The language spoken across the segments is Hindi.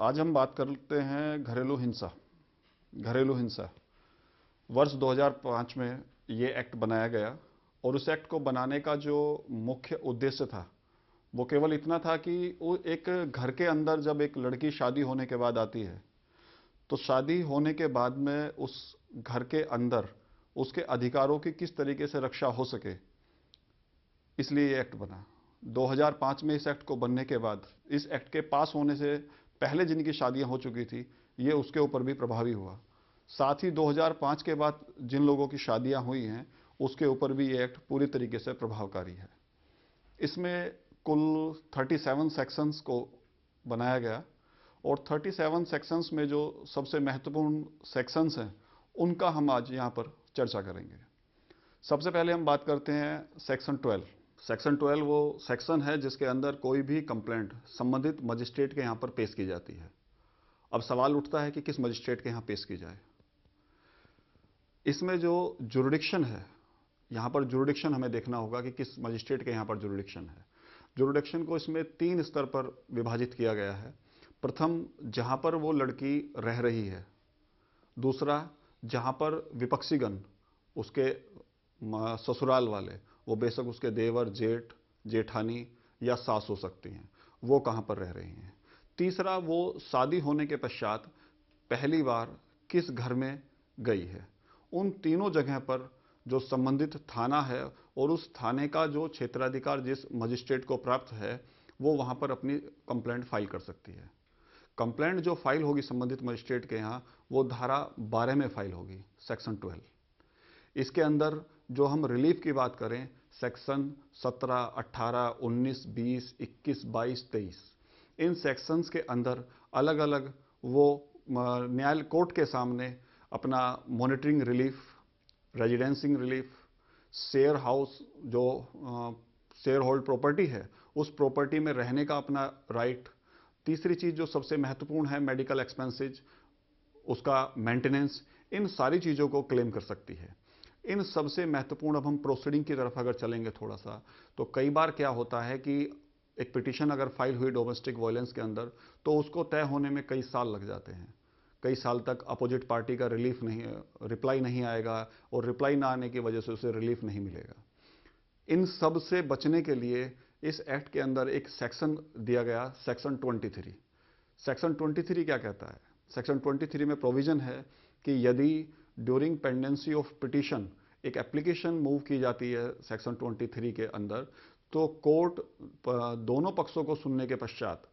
आज हम बात करते हैं घरेलू हिंसा। घरेलू हिंसा वर्ष 2005 में ये एक्ट बनाया गया और उस एक्ट को बनाने का जो मुख्य उद्देश्य था वो केवल इतना था कि वो एक घर के अंदर जब एक लड़की शादी होने के बाद आती है तो शादी होने के बाद में उस घर के अंदर उसके अधिकारों की किस तरीके से रक्षा हो सके, इसलिए ये एक्ट बना। 2005 में इस एक्ट को बनने के बाद इस एक्ट के पास होने से पहले जिनकी शादियां हो चुकी थी ये उसके ऊपर भी प्रभावी हुआ। साथ ही 2005 के बाद जिन लोगों की शादियां हुई हैं उसके ऊपर भी ये एक्ट पूरी तरीके से प्रभावकारी है। इसमें कुल 37 सेक्शंस को बनाया गया और 37 सेक्शंस में जो सबसे महत्वपूर्ण सेक्शंस हैं उनका हम आज यहाँ पर चर्चा करेंगे। सबसे पहले हम बात करते हैं सेक्शन 12। सेक्शन 12 वो सेक्शन है जिसके अंदर कोई भी कंप्लेंट संबंधित मजिस्ट्रेट के यहाँ पर पेश की जाती है। अब सवाल उठता है कि किस मजिस्ट्रेट के यहाँ पेश की जाए। इसमें जो जुरिडिक्शन है, यहाँ पर जुरिडिक्शन हमें देखना होगा कि किस मजिस्ट्रेट के यहाँ पर जुरिडिक्शन है। जुरिडिक्शन को इसमें 3 स्तर पर विभाजित किया गया है। प्रथम, जहाँ पर वो लड़की रह रही है। दूसरा, जहाँ पर विपक्षीगण उसके ससुराल वाले, वो बेशक उसके देवर, जेठ, जेठानी या सास हो सकती हैं, वो कहाँ पर रह रही हैं। तीसरा, वो शादी होने के पश्चात पहली बार किस घर में गई है। उन तीनों जगह पर जो संबंधित थाना है और उस थाने का जो क्षेत्राधिकार जिस मजिस्ट्रेट को प्राप्त है वो वहाँ पर अपनी कंप्लेंट फाइल कर सकती है। कंप्लेंट जो फाइल होगी संबंधित मजिस्ट्रेट के यहाँ वो धारा 12 में फाइल होगी, सेक्शन 12। इसके अंदर जो हम रिलीफ की बात करें, सेक्शन 17, 18, 19, 20, 21, 22, 23, इन सेक्शंस के अंदर अलग अलग वो न्यायालय कोर्ट के सामने अपना monitoring relief, residencing relief, share house जो शेयर होल्ड प्रॉपर्टी है उस प्रॉपर्टी में रहने का अपना राइट। तीसरी चीज जो सबसे महत्वपूर्ण है, मेडिकल एक्सपेंसेज, उसका मेंटेनेंस, इन सारी चीज़ों को क्लेम कर सकती है। इन सबसे महत्वपूर्ण, अब हम प्रोसीडिंग की तरफ अगर चलेंगे थोड़ा सा, तो कई बार क्या होता है कि एक पिटीशन अगर फाइल हुई डोमेस्टिक वायलेंस के अंदर तो उसको तय होने में कई साल लग जाते हैं। कई साल तक अपोजिट पार्टी का रिप्लाई नहीं आएगा और रिप्लाई ना आने की वजह से उसे रिलीफ नहीं मिलेगा। इन सब से बचने के लिए इस एक्ट के अंदर एक सेक्शन दिया गया, सेक्शन 23। सेक्शन 23 क्या कहता है? सेक्शन 23 में प्रोविजन है कि यदि ड्यूरिंग पेंडेंसी ऑफ पिटीशन एक एप्लीकेशन मूव की जाती है सेक्शन 23 के अंदर, तो कोर्ट दोनों पक्षों को सुनने के पश्चात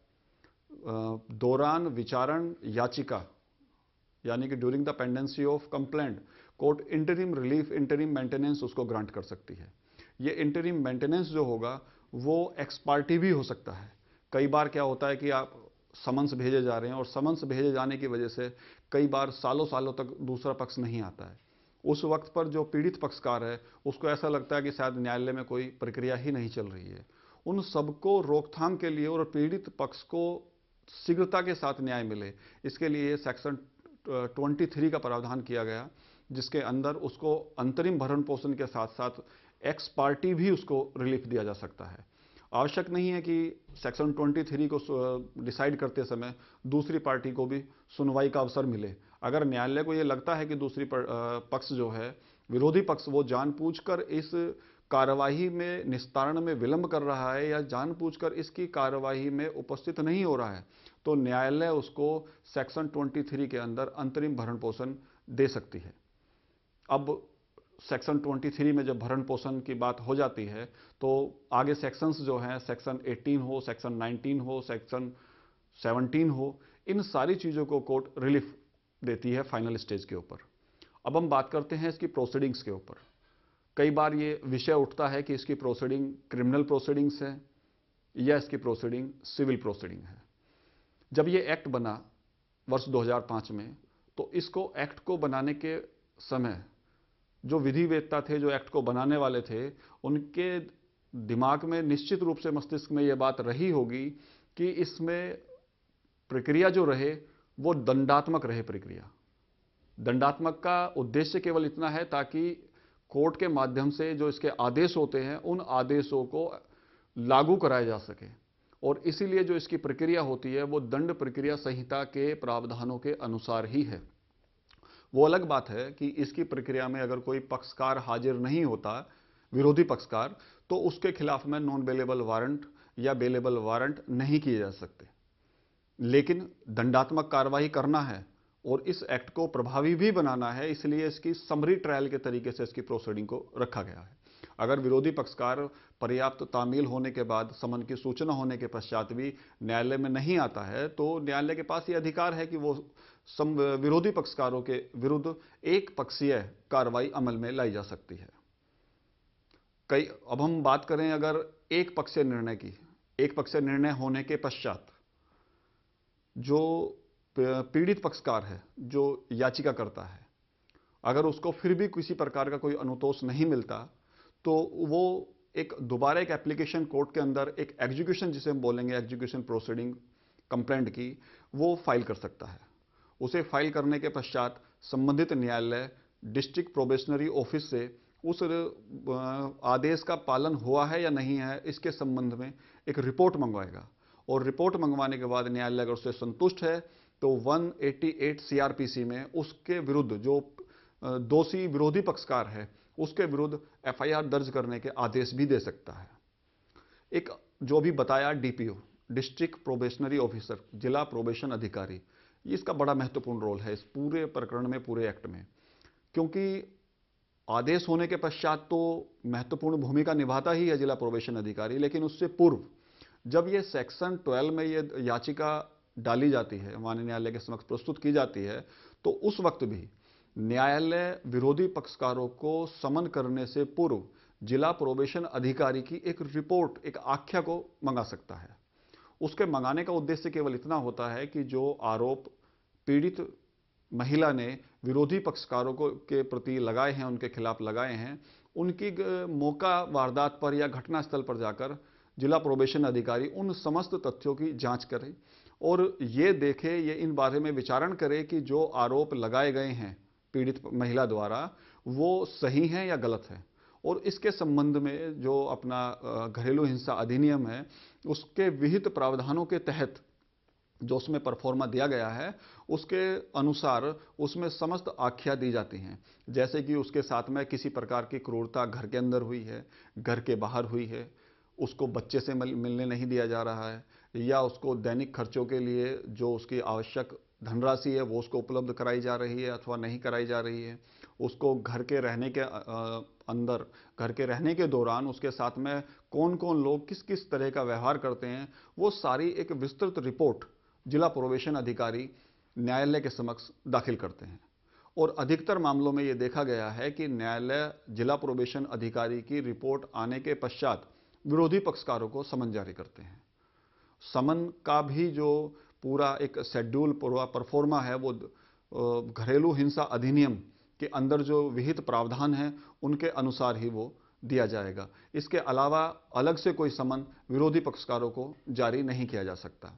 दौरान विचारण याचिका, यानी कि during the pendency of complaint, court interim relief, interim maintenance उसको ग्रांट कर सकती है। ये इंटरिम मेंटेनेंस जो होगा वो एक्स पार्टी भी हो सकता है। कई बार क्या होता है कि आप समन्स भेजे जा रहे हैं और समन्स भेजे जाने की वजह से कई बार सालों सालों तक दूसरा पक्ष नहीं आता है। उस वक्त पर जो पीड़ित पक्षकार है उसको ऐसा लगता है कि शायद न्यायालय में कोई प्रक्रिया ही नहीं चल रही है। उन सबको रोकथाम के लिए और पीड़ित पक्ष को शीघ्रता के साथ न्याय मिले, इसके लिए सेक्शन 23 का प्रावधान किया गया, जिसके अंदर उसको अंतरिम भरण पोषण के साथ साथ एक्स पार्टी भी उसको रिलीफ दिया जा सकता है। आवश्यक नहीं है कि सेक्शन 23 को डिसाइड करते समय दूसरी पार्टी को भी सुनवाई का अवसर मिले। अगर न्यायालय को यह लगता है कि दूसरी पक्ष जो है, विरोधी पक्ष, वो जानबूझकर इस कार्यवाही में निस्तारण में विलंब कर रहा है या जानबूझकर इसकी कार्यवाही में उपस्थित नहीं हो रहा है, तो न्यायालय उसको सेक्शन 23 के अंदर अंतरिम भरण पोषण दे सकती है। अब सेक्शन 23 में जब भरण पोषण की बात हो जाती है तो आगे सेक्शंस जो हैं, सेक्शन 18 हो, सेक्शन 19 हो, सेक्शन 17 हो, इन सारी चीज़ों को कोर्ट रिलीफ देती है फाइनल स्टेज के ऊपर। अब हम बात करते हैं इसकी प्रोसीडिंग्स के ऊपर। कई बार ये विषय उठता है कि इसकी प्रोसीडिंग क्रिमिनल प्रोसीडिंग्स है या इसकी प्रोसीडिंग सिविल प्रोसीडिंग है। जब ये एक्ट बना वर्ष 2005 में, तो इसको एक्ट को बनाने के समय जो विधिवेत्ता थे, जो एक्ट को बनाने वाले थे, उनके दिमाग में निश्चित रूप से, मस्तिष्क में यह बात रही होगी कि इसमें प्रक्रिया जो रहे वो दंडात्मक रहे। प्रक्रिया दंडात्मक का उद्देश्य केवल इतना है ताकि कोर्ट के माध्यम से जो इसके आदेश होते हैं उन आदेशों को लागू कराया जा सके। और इसीलिए जो इसकी प्रक्रिया होती है वो दंड प्रक्रिया संहिता के प्रावधानों के अनुसार ही है। वो अलग बात है कि इसकी प्रक्रिया में अगर कोई पक्षकार हाजिर नहीं होता, विरोधी पक्षकार, तो उसके खिलाफ में नॉन बेलेबल वारंट या बेलेबल वारंट नहीं किए जा सकते। लेकिन दंडात्मक कार्रवाई करना है और इस एक्ट को प्रभावी भी बनाना है, इसलिए इसकी समरी ट्रायल के तरीके से इसकी प्रोसीडिंग को रखा गया है। अगर विरोधी पक्षकार पर्याप्त तामील होने के बाद, समन की सूचना होने के पश्चात भी न्यायालय में नहीं आता है, तो न्यायालय के पास यह अधिकार है कि वो विरोधी पक्षकारों के विरुद्ध एक पक्षीय कार्रवाई अमल में लाई जा सकती है। अब हम बात करें अगर एक पक्षीय निर्णय की, एक पक्षीय निर्णय होने के पश्चात जो पीड़ित पक्षकार है, जो याचिका करता है, अगर उसको फिर भी किसी प्रकार का कोई अनुतोष नहीं मिलता, तो वो दोबारा एक एप्लीकेशन कोर्ट के अंदर एक एग्जीक्यूशन, जिसे हम बोलेंगे एग्जीक्यूशन प्रोसीडिंग कंप्लेंट की, वो फाइल कर सकता है। उसे फाइल करने के पश्चात संबंधित न्यायालय डिस्ट्रिक्ट प्रोबेशनरी ऑफिस से उस आदेश का पालन हुआ है या नहीं है, इसके संबंध में एक रिपोर्ट मंगवाएगा। और रिपोर्ट मंगवाने के बाद न्यायालय अगर उससे संतुष्ट है तो 188 सीआरपीसी में उसके विरुद्ध, जो दोषी विरोधी पक्षकार है, उसके विरुद्ध एफआईआर दर्ज करने के आदेश भी दे सकता है। एक जो भी बताया डीपीओ, डिस्ट्रिक्ट प्रोबेशनरी ऑफिसर, जिला प्रोबेशन अधिकारी, इसका बड़ा महत्वपूर्ण रोल है इस पूरे प्रकरण में, पूरे एक्ट में। क्योंकि आदेश होने के पश्चात तो महत्वपूर्ण भूमिका निभाता ही है जिला प्रोबेशन अधिकारी, लेकिन उससे पूर्व जब ये सेक्शन 12 में ये याचिका डाली जाती है, माननीय न्यायालय के समक्ष प्रस्तुत की जाती है, तो उस वक्त भी न्यायालय विरोधी पक्षकारों को समन करने से पूर्व जिला प्रोबेशन अधिकारी की एक रिपोर्ट, एक आख्या को मंगा सकता है। उसके मंगाने का उद्देश्य केवल इतना होता है कि जो आरोप पीड़ित महिला ने विरोधी पक्षकारों को के प्रति लगाए हैं, उनके खिलाफ लगाए हैं, उनकी मौका वारदात पर या घटनास्थल पर जाकर जिला प्रोबेशन अधिकारी उन समस्त तथ्यों की जांच करे और ये देखे, ये इन बारे में विचारण करे कि जो आरोप लगाए गए हैं पीड़ित महिला द्वारा वो सही हैं या गलत हैं। और इसके संबंध में जो अपना घरेलू हिंसा अधिनियम है, उसके विहित प्रावधानों के तहत जो उसमें परफॉर्मा दिया गया है, उसके अनुसार उसमें समस्त आख्या दी जाती हैं। जैसे कि उसके साथ में किसी प्रकार की क्रूरता घर के अंदर हुई है, घर के बाहर हुई है, उसको बच्चे से मिलने नहीं दिया जा रहा है, या उसको दैनिक खर्चों के लिए जो उसकी आवश्यक धनराशि है वो उसको उपलब्ध कराई जा रही है अथवा नहीं कराई जा रही है, उसको घर के रहने के अंदर, घर के रहने के दौरान उसके साथ में कौन कौन लोग किस किस तरह का व्यवहार करते हैं, वो सारी एक विस्तृत रिपोर्ट जिला प्रोबेशन अधिकारी न्यायालय के समक्ष दाखिल करते हैं। और अधिकतर मामलों में ये देखा गया है कि न्यायालय जिला प्रोबेशन अधिकारी की रिपोर्ट आने के पश्चात विरोधी पक्षकारों को समन जारी करते हैं। समन का भी जो पूरा एक शेड्यूल, पूरा परफॉर्मा है, वो घरेलू हिंसा अधिनियम के अंदर जो विहित प्रावधान है उनके अनुसार ही वो दिया जाएगा। इसके अलावा अलग से कोई समन विरोधी पक्षकारों को जारी नहीं किया जा सकता।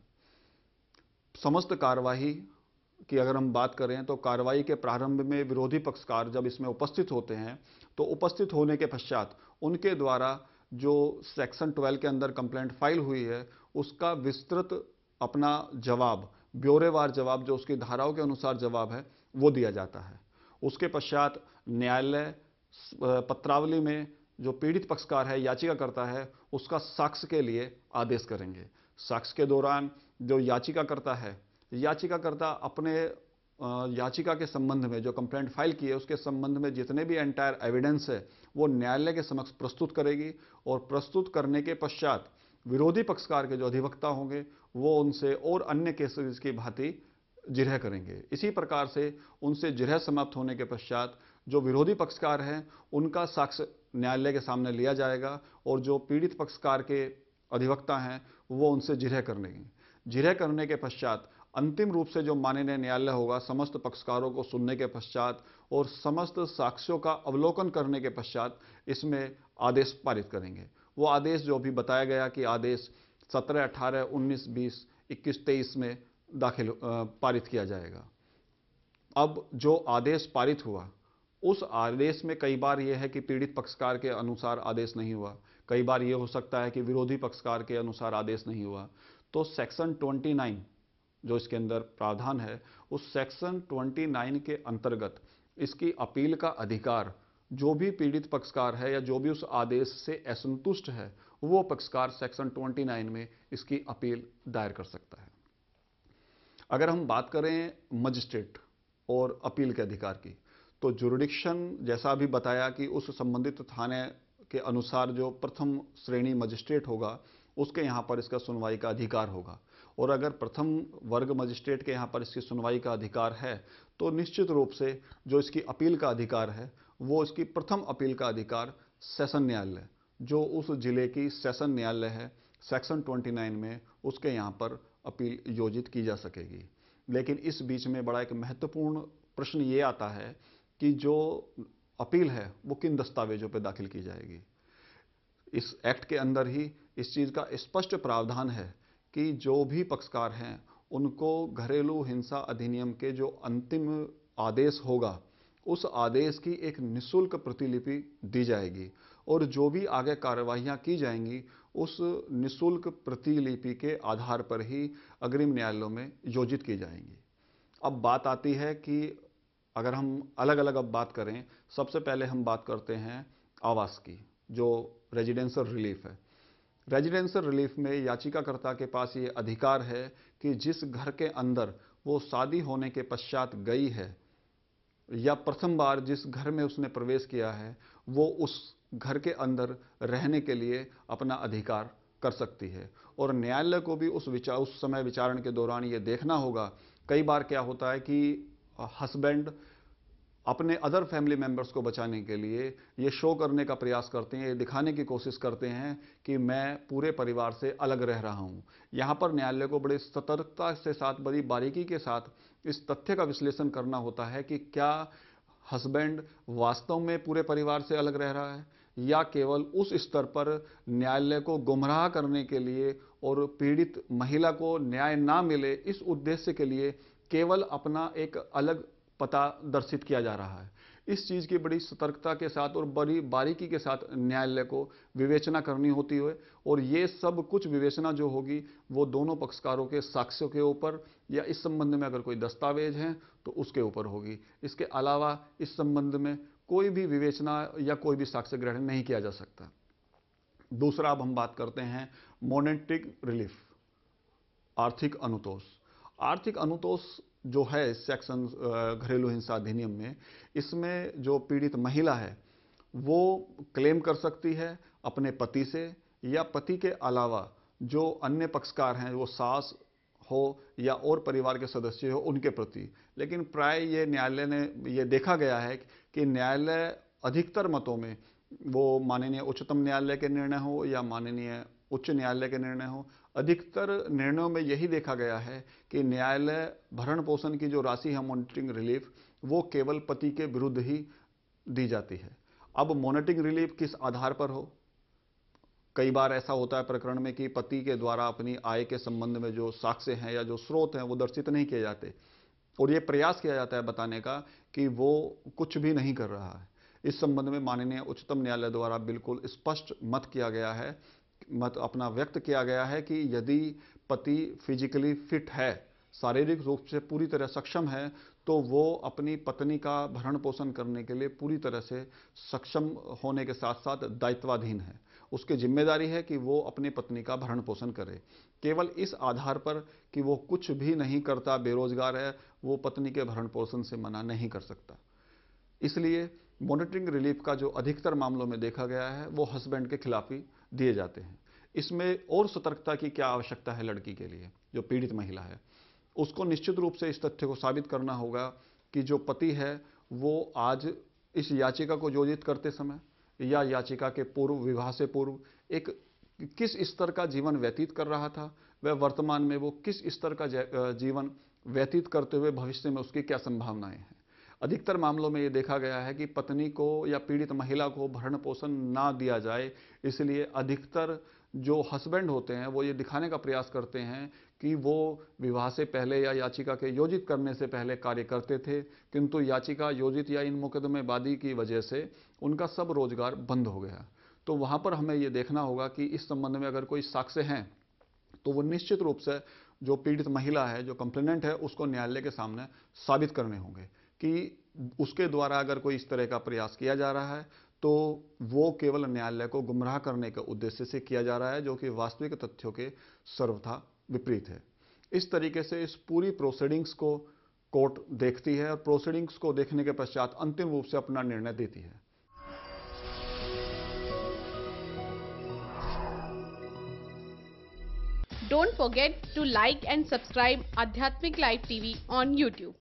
समस्त कार्यवाही की अगर हम बात करें तो कार्रवाई के प्रारंभ में विरोधी पक्षकार जब इसमें उपस्थित होते हैं, तो उपस्थित होने के पश्चात उनके द्वारा जो सेक्शन 12 के अंदर कंप्लेंट फाइल हुई है उसका विस्तृत अपना जवाब, ब्यौरेवार जवाब, जो उसकी धाराओं के अनुसार जवाब है, वो दिया जाता है। उसके पश्चात न्यायालय पत्रावली में जो पीड़ित पक्षकार है, याचिका करता है, उसका साक्ष्य के लिए आदेश करेंगे। साक्ष्य के दौरान जो याचिकाकर्ता है, याचिकाकर्ता अपने याचिका के संबंध में जो कंप्लेंट फाइल की है उसके संबंध में जितने भी एंटायर एविडेंस है वो न्यायालय के समक्ष प्रस्तुत करेगी। और प्रस्तुत करने के पश्चात विरोधी पक्षकार के जो अधिवक्ता होंगे वो उनसे और अन्य केसेस की भांति जिरह करेंगे। इसी प्रकार से उनसे जिरह समाप्त होने के पश्चात जो विरोधी पक्षकार हैं उनका साक्ष्य न्यायालय के सामने लिया जाएगा और जो पीड़ित पक्षकार के अधिवक्ता हैं वो उनसे जिरह करेंगे। जिरह करने के पश्चात अंतिम रूप से जो माननीय न्यायालय होगा, समस्त पक्षकारों को सुनने के पश्चात और समस्त साक्ष्यों का अवलोकन करने के पश्चात इसमें आदेश पारित करेंगे। वो आदेश जो भी बताया गया कि आदेश 17, 18, 19, 20, 21, 23 में पारित किया जाएगा। अब जो आदेश पारित हुआ उस आदेश में कई बार यह है कि पीड़ित पक्षकार के अनुसार आदेश नहीं हुआ, कई बार ये हो सकता है कि विरोधी पक्षकार के अनुसार आदेश नहीं हुआ, तो सेक्शन 29 जो इसके अंदर प्रावधान है, उस सेक्शन 29 के अंतर्गत इसकी अपील का अधिकार जो भी पीड़ित पक्षकार है या जो भी उस आदेश से असंतुष्ट है, वो पक्षकार सेक्शन 29 में इसकी अपील दायर कर सकता है। अगर हम बात करें मजिस्ट्रेट और अपील के अधिकार की, तो जुरिडिक्शन जैसा अभी बताया कि उस संबंधित थाने के अनुसार जो प्रथम श्रेणी मजिस्ट्रेट होगा, उसके यहाँ पर इसका सुनवाई का अधिकार होगा। और अगर प्रथम वर्ग मजिस्ट्रेट के यहाँ पर इसकी सुनवाई का अधिकार है, तो निश्चित रूप से जो इसकी अपील का अधिकार है, वो इसकी प्रथम अपील का अधिकार सेशन न्यायालय, जो उस जिले की सेशन न्यायालय है, सेक्शन 29 में उसके यहाँ पर अपील योजित की जा सकेगी। लेकिन इस बीच में बड़ा एक महत्वपूर्ण प्रश्न ये आता है कि जो अपील है वो किन दस्तावेजों पर दाखिल की जाएगी। इस एक्ट के अंदर ही इस चीज़ का स्पष्ट प्रावधान है कि जो भी पक्षकार हैं उनको घरेलू हिंसा अधिनियम के जो अंतिम आदेश होगा, उस आदेश की एक निःशुल्क प्रतिलिपि दी जाएगी और जो भी आगे कार्यवाहियां की जाएंगी उस निःशुल्क प्रतिलिपि के आधार पर ही अग्रिम न्यायालयों में योजित की जाएंगी। अब बात आती है कि अगर हम अलग अलग अब बात करें, सबसे पहले हम बात करते हैं आवास की, जो रेजिडेंशियल रिलीफ है। रेजिडेंशियल रिलीफ में याचिकाकर्ता के पास ये अधिकार है कि जिस घर के अंदर वो शादी होने के पश्चात गई है या प्रथम बार जिस घर में उसने प्रवेश किया है, वो उस घर के अंदर रहने के लिए अपना अधिकार कर सकती है। और न्यायालय को भी उस समय विचारण के दौरान ये देखना होगा। कई बार क्या होता है कि हस्बैंड अपने अदर फैमिली मेंबर्स को बचाने के लिए ये शो करने का प्रयास करते हैं, ये दिखाने की कोशिश करते हैं कि मैं पूरे परिवार से अलग रह रहा हूँ। यहाँ पर न्यायालय को बड़ी सतर्कता के साथ, बड़ी बारीकी के साथ इस तथ्य का विश्लेषण करना होता है कि क्या हस्बैंड वास्तव में पूरे परिवार से अलग रह रहा है या केवल उस स्तर पर न्यायालय को गुमराह करने के लिए और पीड़ित महिला को न्याय ना मिले इस उद्देश्य के लिए केवल अपना एक अलग पता दर्शित किया जा रहा है। इस चीज़ की बड़ी सतर्कता के साथ और बड़ी बारीकी के साथ न्यायालय को विवेचना करनी होती है और ये सब कुछ विवेचना जो होगी वो दोनों पक्षकारों के साक्ष्यों के ऊपर या इस संबंध में अगर कोई दस्तावेज हैं तो उसके ऊपर होगी। इसके अलावा इस संबंध में कोई भी विवेचना या कोई भी साक्ष्य ग्रहण नहीं किया जा सकता। दूसरा, अब हम बात करते हैं मॉनेटरी रिलीफ, आर्थिक अनुतोष। आर्थिक अनुतोष जो है सेक्शन घरेलू हिंसा अधिनियम में, इसमें जो पीड़ित महिला है वो क्लेम कर सकती है अपने पति से या पति के अलावा जो अन्य पक्षकार हैं, वो सास हो या और परिवार के सदस्य हो, उनके प्रति। लेकिन प्राय ये न्यायालय ने ये देखा गया है कि न्यायालय अधिकतर मतों में, वो माननीय उच्चतम न्यायालय के निर्णय हो या माननीय उच्च न्यायालय के निर्णय हो, अधिकतर निर्णयों में यही देखा गया है कि न्यायालय भरण पोषण की जो राशि है मॉनिटरिंग रिलीफ, वो केवल पति के विरुद्ध ही दी जाती है। अब मॉनिटरिंग रिलीफ किस आधार पर हो, कई बार ऐसा होता है प्रकरण में कि पति के द्वारा अपनी आय के संबंध में जो साक्ष्य हैं या जो स्रोत हैं वो दर्शित नहीं किए जाते और ये प्रयास किया जाता है बताने का कि वो कुछ भी नहीं कर रहा है। इस संबंध में माननीय उच्चतम न्यायालय द्वारा बिल्कुल स्पष्ट मत किया गया है, मत अपना व्यक्त किया गया है कि यदि पति फिजिकली फिट है, शारीरिक रूप से पूरी तरह सक्षम है, तो वो अपनी पत्नी का भरण पोषण करने के लिए पूरी तरह से सक्षम होने के साथ साथ दायित्वाधीन है। उसकी जिम्मेदारी है कि वो अपनी पत्नी का भरण पोषण करे। केवल इस आधार पर कि वो कुछ भी नहीं करता, बेरोजगार है, वो पत्नी के भरण पोषण से मना नहीं कर सकता। इसलिए मॉनिटरिंग रिलीफ का जो अधिकतर मामलों में देखा गया है वो हस्बैंड के खिलाफ ही दिए जाते हैं। इसमें और सतर्कता की क्या आवश्यकता है लड़की के लिए, जो पीड़ित महिला है उसको निश्चित रूप से इस तथ्य को साबित करना होगा कि जो पति है वो आज इस याचिका को योजित करते समय या याचिका के पूर्व, विवाह से पूर्व एक किस स्तर का जीवन व्यतीत कर रहा था, वह वर्तमान में वो किस स्तर का जीवन व्यतीत करते हुए भविष्य में उसकी क्या संभावनाएं हैं। अधिकतर मामलों में ये देखा गया है कि पत्नी को या पीड़ित महिला को भरण पोषण ना दिया जाए, इसलिए अधिकतर जो हस्बैंड होते हैं वो ये दिखाने का प्रयास करते हैं कि वो विवाह से पहले या याचिका के योजित करने से पहले कार्य करते थे, किंतु याचिका योजित या इन मुकदमेबाजी की वजह से उनका सब रोजगार बंद हो गया। तो वहाँ पर हमें ये देखना होगा कि इस संबंध में अगर कोई साक्ष्य हैं तो वो निश्चित रूप से जो पीड़ित महिला है, जो कंप्लेनेंट है, उसको न्यायालय के सामने साबित करने होंगे कि उसके द्वारा अगर कोई इस तरह का प्रयास किया जा रहा है तो वो केवल न्यायालय को गुमराह करने के उद्देश्य से किया जा रहा है, जो कि वास्तविक तथ्यों के सर्वथा विपरीत है। इस तरीके से इस पूरी प्रोसीडिंग्स को कोर्ट देखती है और प्रोसीडिंग्स को देखने के पश्चात अंतिम रूप से अपना निर्णय देती है। Don't forget to like and subscribe Adhyatmik Live TV on YouTube.